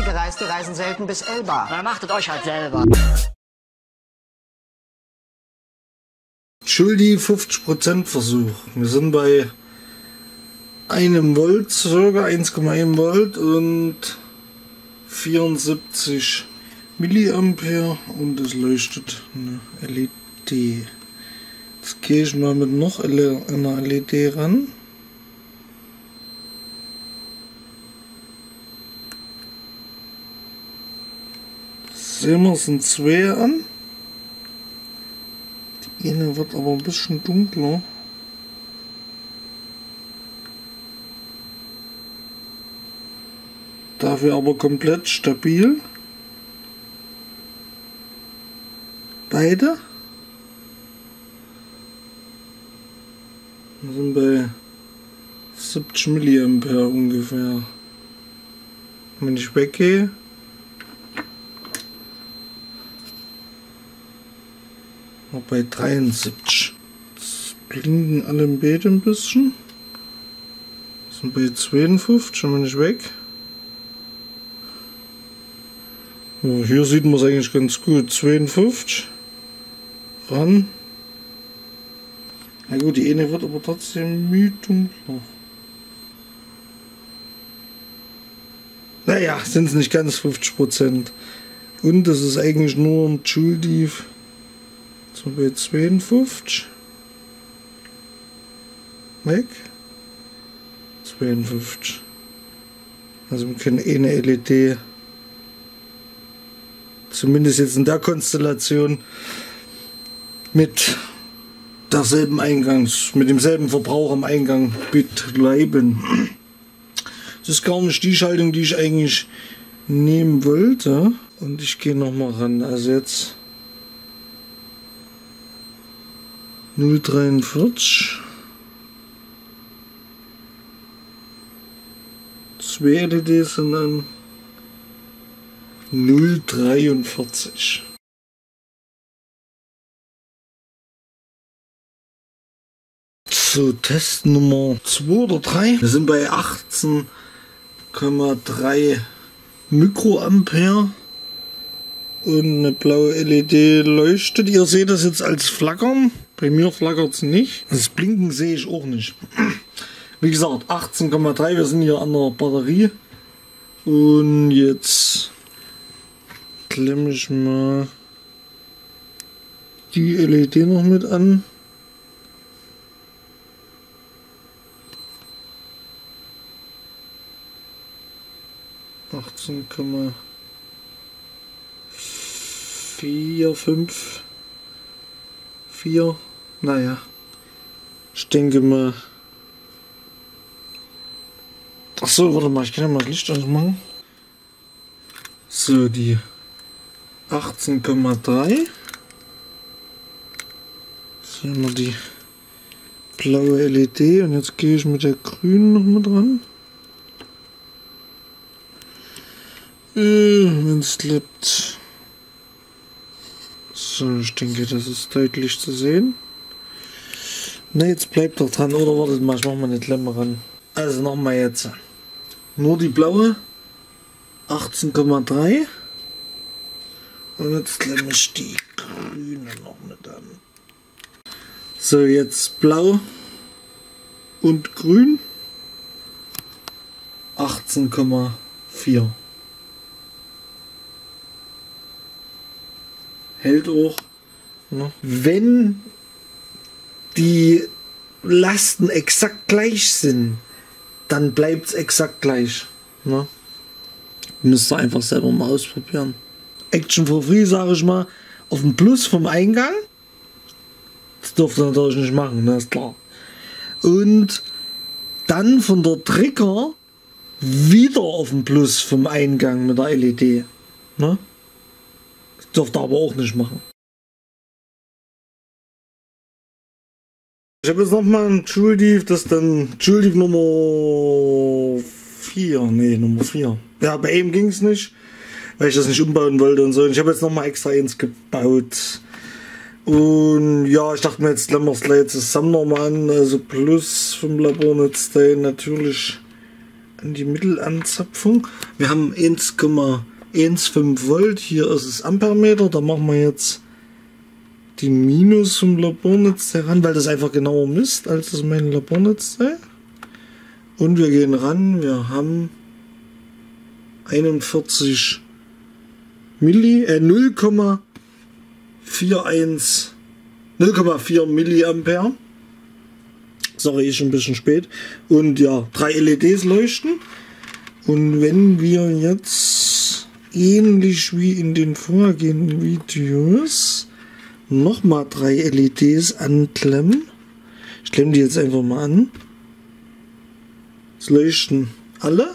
gereist, die reisen selten bis Elba. Na, macht es euch halt selber. Schuldi 50% Versuch. Wir sind bei 1 Volt, circa 1,1 Volt und 74 Milliampere und es leuchtet eine LED. Jetzt gehe ich mal mit noch einer LED ran. Sehen wir, es sind 2 an. Die eine wird aber ein bisschen dunkler. Dafür aber komplett stabil. Beide. Wir sind bei 70 Milliampere ungefähr. Wenn ich weggehe, noch bei 73. Jetzt blinken alle im Bild ein bisschen. Wir sind bei 52, und wenn ich weg. So, hier sieht man es eigentlich ganz gut. 52. Ran. Na gut, die eine wird aber trotzdem müde dunkler. Naja, sind es nicht ganz 50%. Und das ist eigentlich nur ein Joule-Dief. So bei 52. Weg. 52. Also wir können eine LED, zumindest jetzt in der Konstellation, mit derselben mit demselben Verbrauch am Eingang betreiben. Das ist gar nicht die Schaltung, die ich eigentlich nehmen wollte. Und ich gehe nochmal ran. Also jetzt 0,43. 2 LEDs sind an 0,43. So, Test Nummer 2 oder 3. Wir sind bei 18,3 Mikroampere. Und eine blaue LED leuchtet. Ihr seht das jetzt als Flackern. Bei mir flackert es nicht. Das Blinken sehe ich auch nicht. Wie gesagt, 18,3. Wir sind hier an der Batterie. Und jetzt klemme ich mal die LED noch mit an. ,454. Naja, ich denke mal. Achso, warte mal, ich kann ja mal das Licht ausmachen. So, die 18,3. So, haben wir die blaue LED und jetzt gehe ich mit der grünen noch mal dran. Wenn es klappt. So, ich denke, das ist deutlich zu sehen. Ne, jetzt bleibt doch dran. Oder wartet mal, ich mach mal eine Klemme ran. Also nochmal jetzt. Nur die blaue. 18,3. Und jetzt klemme ich die grüne noch mit an. So, jetzt blau und grün. 18,4. Hält auch. Ne? Wenn die Lasten exakt gleich sind, dann bleibt es exakt gleich. Ne? Müsst ihr einfach selber mal ausprobieren. Action for free, sage ich mal, auf dem Plus vom Eingang. Das dürft ihr natürlich nicht machen, ne? Ist klar. Und dann von der Trigger wieder auf dem Plus vom Eingang mit der LED. Ne? Das dürft ihr aber auch nicht machen. Ich habe jetzt nochmal ein Joule-Dief, das ist dann Joule-Dief Nummer 4. Ne, Nummer 4. Ja, bei ihm ging es nicht, weil ich das nicht umbauen wollte und so. Und ich habe jetzt nochmal extra eins gebaut. Und ja, ich dachte mir, jetzt klemmen wir es gleich zusammen nochmal an. Also Plus vom Labornetzteil natürlich an die Mittelanzapfung. Wir haben 1,15 Volt. Hier ist es Ampermeter. Da machen wir jetzt die Minus vom Labornetzteil ran, weil das einfach genauer misst, als das mein Labornetzteil. Und wir gehen ran. Wir haben 41 0,4 Milliampere. Sorry, ist schon ein bisschen spät. Und ja, 3 LEDs leuchten. Und wenn wir jetzt ähnlich wie in den vorhergehenden Videos nochmal 3 LEDs anklemmen. Ich klemme die jetzt einfach mal an. Es leuchten alle.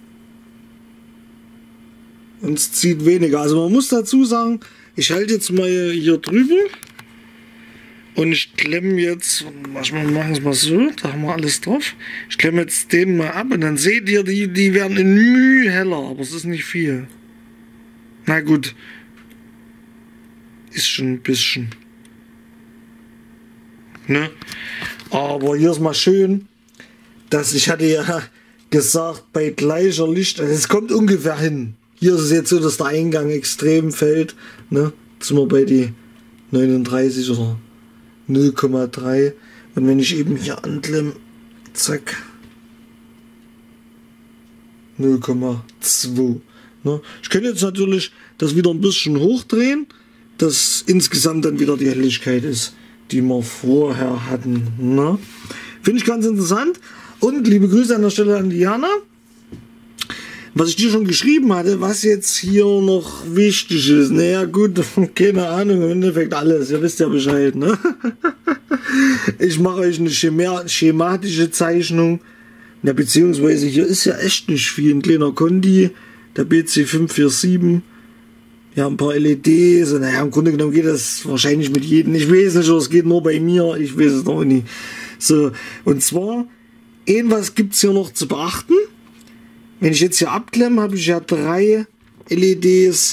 Und es zieht weniger. Also man muss dazu sagen, ich halte jetzt mal hier drüber. Und ich klemme jetzt, manchmal machen wir es mal so, da haben wir alles drauf. Ich klemme jetzt den mal ab und dann seht ihr, die werden in Mühe heller, aber es ist nicht viel. Na gut, ist schon ein bisschen. Ne? Aber hier ist mal schön, dass ich hatte ja gesagt, bei gleicher Licht, also es kommt ungefähr hin. Hier ist es jetzt so, dass der Eingang extrem fällt. Ne? Jetzt sind wir bei die 39 oder 0,3 und wenn ich eben hier anklemme, zack, 0,2. Ne? Ich könnte jetzt natürlich das wieder ein bisschen hochdrehen, dass insgesamt dann wieder die Helligkeit ist, die wir vorher hatten. Ne? Finde ich ganz interessant. Und liebe Grüße an der Stelle an Diana. Was ich dir schon geschrieben hatte, was jetzt hier noch wichtig ist. Naja gut, keine Ahnung, im Endeffekt alles. Ihr wisst ja Bescheid, ne? Ich mache euch eine schematische Zeichnung. Ja, beziehungsweise hier ist ja echt nicht viel. Ein kleiner Kondi, der BC547. Ja, ein paar LEDs. Und naja, im Grunde genommen geht das wahrscheinlich mit jedem. Ich weiß nicht, es geht nur bei mir. Ich weiß es noch nicht. So, und zwar, was gibt es hier noch zu beachten? Wenn ich jetzt hier abklemme, habe ich ja 3 LEDs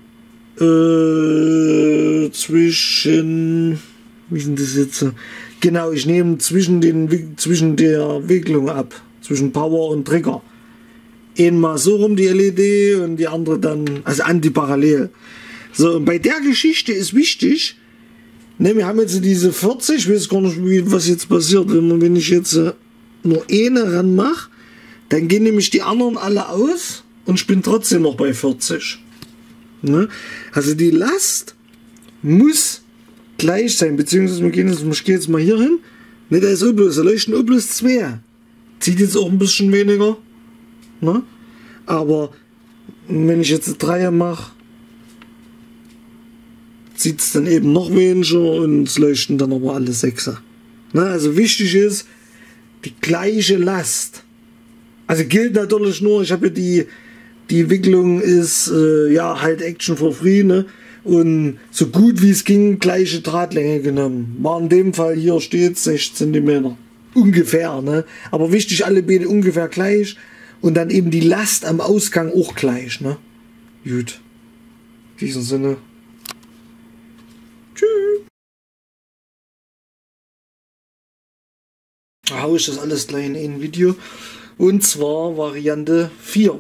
zwischen, wie sind das jetzt? Genau, ich nehme zwischen der Wicklung ab, zwischen Power und Trigger. Einmal so rum die LED und die andere dann, also antiparallel. So, und bei der Geschichte ist wichtig, ne, wir haben jetzt diese 40, ich weiß gar nicht, was jetzt passiert, wenn ich jetzt nur eine ranmache. Dann gehen nämlich die anderen alle aus und ich bin trotzdem noch bei 40. Ne? Also die Last muss gleich sein, beziehungsweise ich gehe jetzt mal hier hin. Ne, da ist da leuchten bloß 2. Zieht jetzt auch ein bisschen weniger. Ne? Aber wenn ich jetzt eine 3 mache, zieht es dann eben noch weniger und es leuchten dann aber alle 6er. Ne? Also wichtig ist, die gleiche Last. Also gilt natürlich nur, ich habe ja die Wicklung ist ja halt Action for Free, ne? Und so gut wie es ging, gleiche Drahtlänge genommen. War in dem Fall, hier steht 6 cm. Ungefähr, ne? Aber wichtig, alle Beete ungefähr gleich. Und dann eben die Last am Ausgang auch gleich, ne? Gut. In diesem Sinne. Tschüss. Da hau ich das alles gleich in ein Video. Und zwar Variante 4.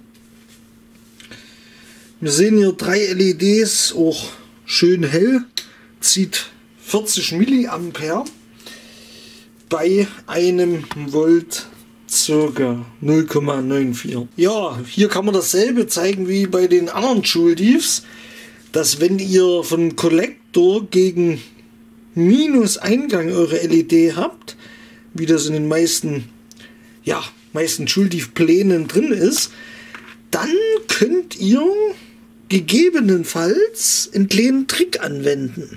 Wir sehen hier 3 LEDs, auch schön hell, zieht 40 Milliampere bei einem Volt circa 0,94. Ja, hier kann man dasselbe zeigen wie bei den anderen Joule Diffs, dass wenn ihr von Kollektor gegen Minus-Eingang eure LED habt, wie das in den meisten Joule Diff Plänen drin ist, dann könnt ihr gegebenenfalls einen kleinen Trick anwenden.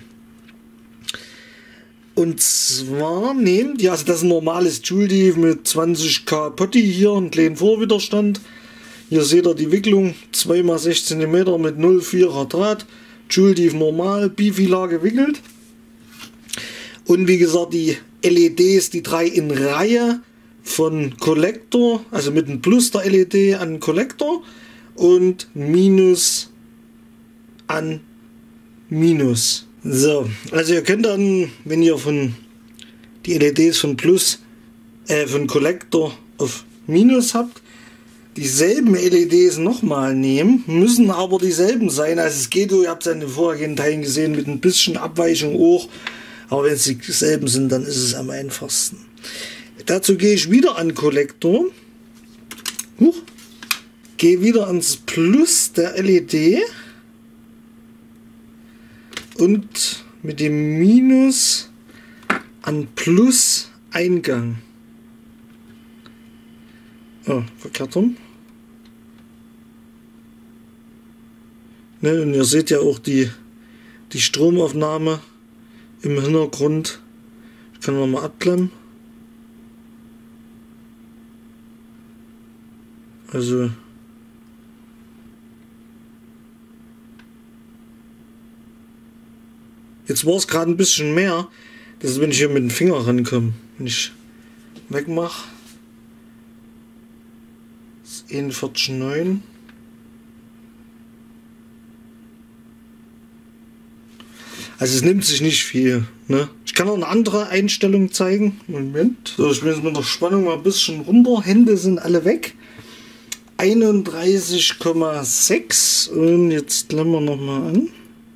Und zwar nehmt ihr, also das ist ein normales Joule Diff mit 20k Potti hier, einen kleinen Vorwiderstand. Hier seht ihr die Wicklung, 2x6 cm mit 0,4er Draht, Joule Diff normal, Bifilar gewickelt. Und wie gesagt, die LEDs, die 3 in Reihe von Kollektor, also mit einem Plus der LED an Kollektor und Minus an Minus. So, also ihr könnt dann, wenn ihr die LEDs von Plus, von Kollektor auf Minus habt, dieselben LEDs nochmal nehmen, müssen aber dieselben sein. Also es geht, ihr habt es in den vorherigen Teilen gesehen, mit ein bisschen Abweichung auch. Aber wenn es dieselben sind, dann ist es am einfachsten. Dazu gehe ich wieder an Kollektor. Gehe wieder ans Plus der LED. Und mit dem Minus an Plus Eingang. Oh, verkehrt rum. Ne, und ihr seht ja auch die Stromaufnahme im Hintergrund. Ich kann noch mal abklemmen. Also jetzt war es gerade ein bisschen mehr. Das ist, wenn ich hier mit dem Finger rankomme. Wenn ich wegmache. Das ist 41,9. Also es nimmt sich nicht viel. Ne? Ich kann auch eine andere Einstellung zeigen. Moment. So, ich bin jetzt mit der Spannung mal ein bisschen runter. Hände sind alle weg. 31,6. Und jetzt klemmen wir nochmal an.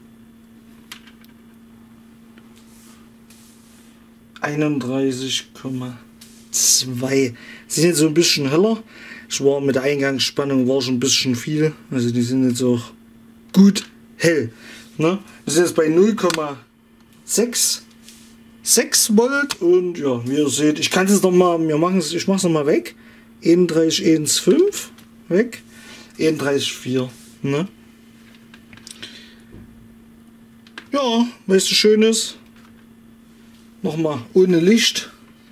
31,2. Sie sind jetzt so ein bisschen heller. Ich war mit der Eingangsspannung war schon ein bisschen viel. Also die sind jetzt auch gut hell. Ne? Wir sind jetzt bei 0,66 Volt und ja, wie ihr seht, ich kann es noch mal, ich mache es noch mal weg. 31,1,5 weg. 31,4. Ne? Ja, weißt du, schönes. Nochmal ohne Licht.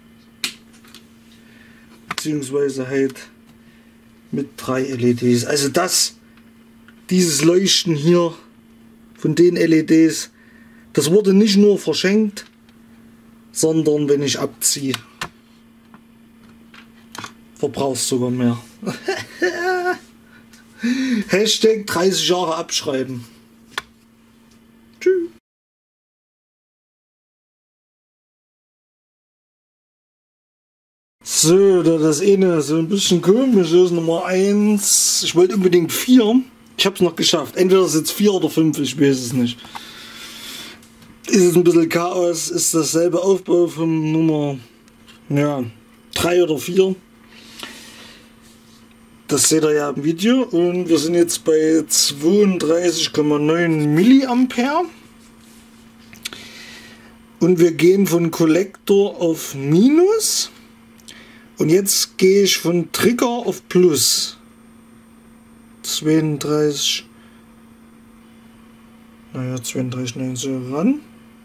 Beziehungsweise halt mit 3 LEDs. Also dieses Leuchten hier von den LEDs, das wurde nicht nur verschenkt, sondern wenn ich abziehe, verbrauchst sogar mehr. Hashtag 30 Jahre abschreiben. Tschüss. So, da das eine so ein bisschen komisch ist, Nummer 1. Ich wollte unbedingt 4. Ich habe es noch geschafft. Entweder ist es jetzt 4 oder 5, ich weiß es nicht. Ist es ein bisschen Chaos, ist dasselbe Aufbau vom Nummer 3 oder 4. Das seht ihr ja im Video. Und wir sind jetzt bei 32,9 Milliampere. Und wir gehen von Kollektor auf Minus. Und jetzt gehe ich von Trigger auf Plus. 32. Naja, 32,9 so ran.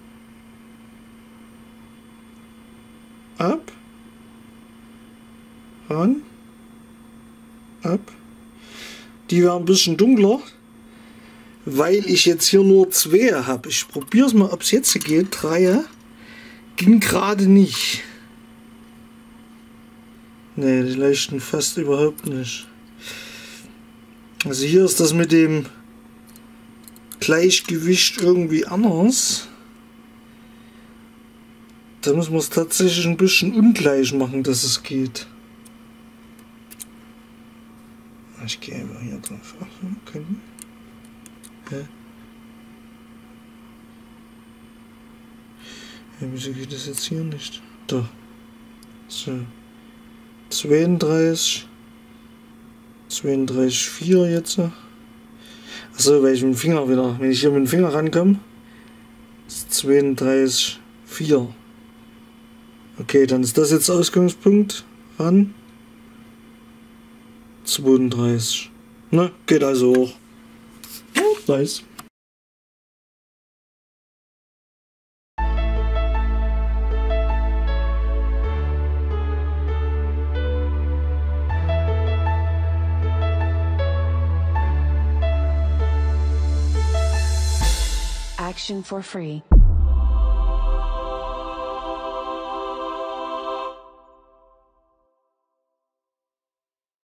Ab. Ran. Ab. Die werden ein bisschen dunkler, weil ich jetzt hier nur 2 habe. Ich probiere es mal, ob es jetzt geht. 3 ging gerade nicht. Ne, die leuchten fast überhaupt nicht. Also hier ist das mit dem Gleichgewicht irgendwie anders. Da muss man es tatsächlich ein bisschen ungleich machen, dass es geht. Ich gehe einfach hier drauf. Ach, okay. Ja. Ja, wieso geht das jetzt hier nicht? Da. So. 32,4 jetzt. Achso, weil ich mit dem Finger wieder, wenn ich hier mit dem Finger rankomme, ist 32,4. Okay, dann ist das jetzt Ausgangspunkt. Ran. 32. Ne, geht also hoch. Oh, nice. Action for free.